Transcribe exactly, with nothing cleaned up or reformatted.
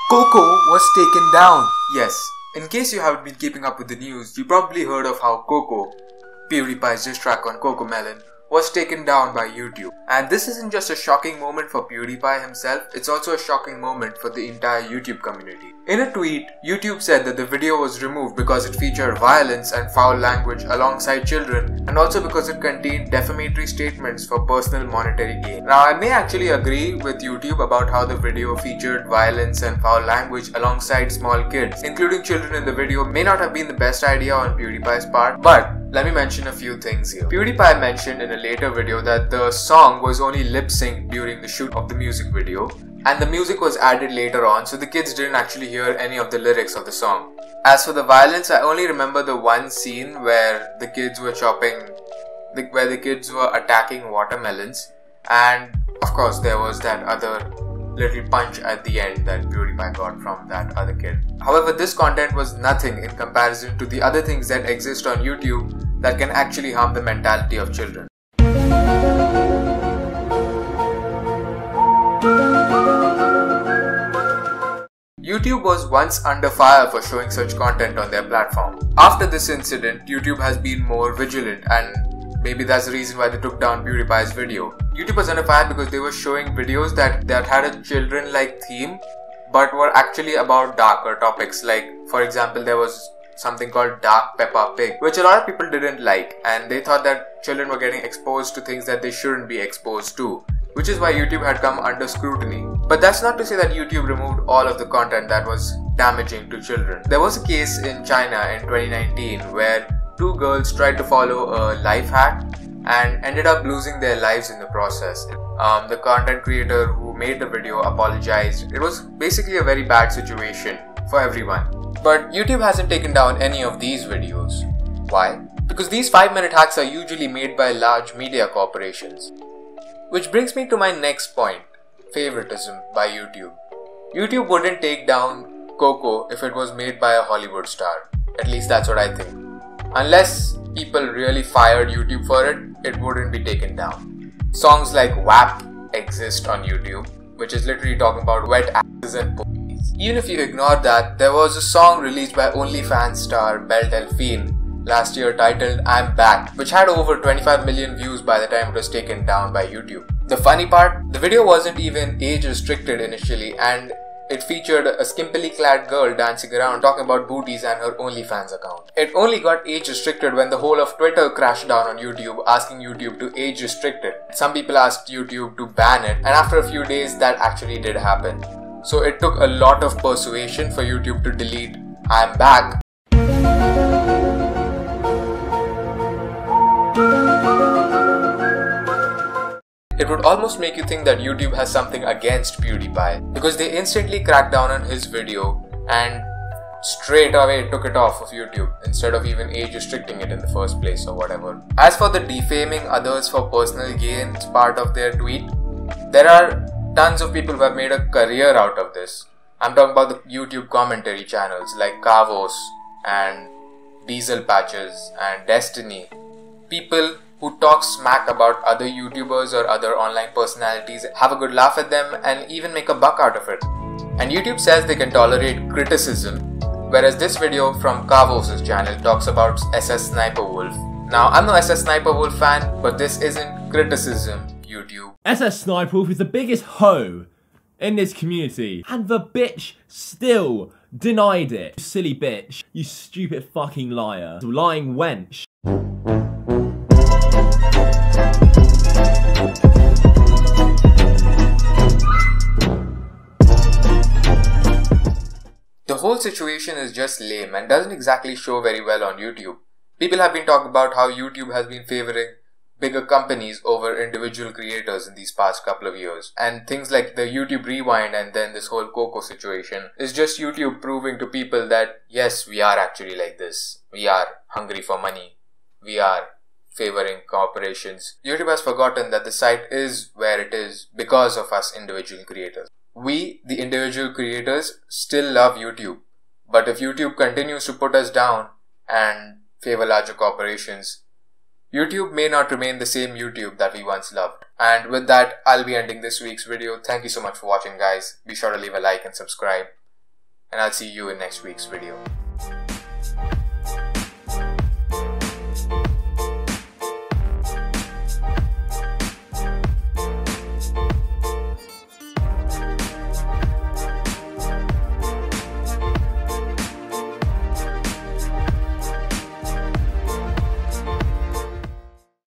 Coco was taken down. Yes, in case you haven't been keeping up with the news, you probably heard of how Coco, PewDiePie's diss track on CoComelon, was taken down by YouTube. And this isn't just a shocking moment for PewDiePie himself, it's also a shocking moment for the entire YouTube community. In a tweet, YouTube said that the video was removed because it featured violence and foul language alongside children, and also because it contained defamatory statements for personal monetary gain. Now, I may actually agree with YouTube about how the video featured violence and foul language alongside small kids. Including children in the video may not have been the best idea on PewDiePie's part, but let me mention a few things here. PewDiePie mentioned in a later video that the song was only lip-synced during the shoot of the music video, and the music was added later on, so the kids didn't actually hear any of the lyrics of the song. As for the violence, I only remember the one scene where the kids were chopping, where the kids were attacking watermelons, and of course there was that other little punch at the end that PewDiePie got from that other kid. However, this content was nothing in comparison to the other things that exist on YouTube that can actually harm the mentality of children. YouTube was once under fire for showing such content on their platform. After this incident, YouTube has been more vigilant, and maybe that's the reason why they took down PewDiePie's video. YouTube was under fire because they were showing videos that, that had a children-like theme but were actually about darker topics. Like, for example, there was something called Dark Peppa Pig, which a lot of people didn't like, and they thought that children were getting exposed to things that they shouldn't be exposed to, which is why YouTube had come under scrutiny. But that's not to say that YouTube removed all of the content that was damaging to children. There was a case in China in twenty nineteen where two girls tried to follow a life hack and ended up losing their lives in the process. Um, the content creator who made the video apologized. It was basically a very bad situation for everyone. But YouTube hasn't taken down any of these videos. Why? Because these five minute hacks are usually made by large media corporations. Which brings me to my next point, favoritism by YouTube. YouTube wouldn't take down Coco if it was made by a Hollywood star. At least that's what I think. Unless people really fired YouTube for it, it wouldn't be taken down. Songs like W A P exist on YouTube, which is literally talking about wet asses and pussies. Even if you ignore that, there was a song released by OnlyFans star Belle Delphine last year titled I'm Back, which had over twenty-five million views by the time it was taken down by YouTube. The funny part, the video wasn't even age restricted initially, and it featured a skimpily clad girl dancing around talking about booties and her OnlyFans account. It only got age restricted when the whole of Twitter crashed down on YouTube, asking YouTube to age restrict it. Some people asked YouTube to ban it, and after a few days that actually did happen. So it took a lot of persuasion for YouTube to delete I'm Back. It would almost make you think that YouTube has something against PewDiePie, because they instantly cracked down on his video and straight away took it off of YouTube instead of even age restricting it in the first place or whatever. As for the defaming others for personal gains part of their tweet, there are tons of people who have made a career out of this. I'm talking about the YouTube commentary channels like Kavos and Diesel Patches and Destiny. People who talk smack about other YouTubers or other online personalities, have a good laugh at them, and even make a buck out of it. And YouTube says they can tolerate criticism, whereas this video from Kavos' channel talks about S S Sniper Wolf. Now, I'm no S S Sniper Wolf fan, but this isn't criticism, YouTube. S S Sniper Wolf is the biggest hoe in this community, and the bitch still denied it. You silly bitch. You stupid fucking liar. Lying wench. The whole situation is just lame and doesn't exactly show very well on YouTube. People have been talking about how YouTube has been favoring bigger companies over individual creators in these past couple of years. And things like the YouTube Rewind and then this whole Coco situation is just YouTube proving to people that yes, we are actually like this. We are hungry for money. We are favoring corporations. YouTube has forgotten that the site is where it is because of us individual creators. We, the individual creators, still love YouTube. But if YouTube continues to put us down and favor larger corporations, YouTube may not remain the same YouTube that we once loved. And with that, I'll be ending this week's video. Thank you so much for watching, guys. Be sure to leave a like and subscribe. and I'll see you in next week's video.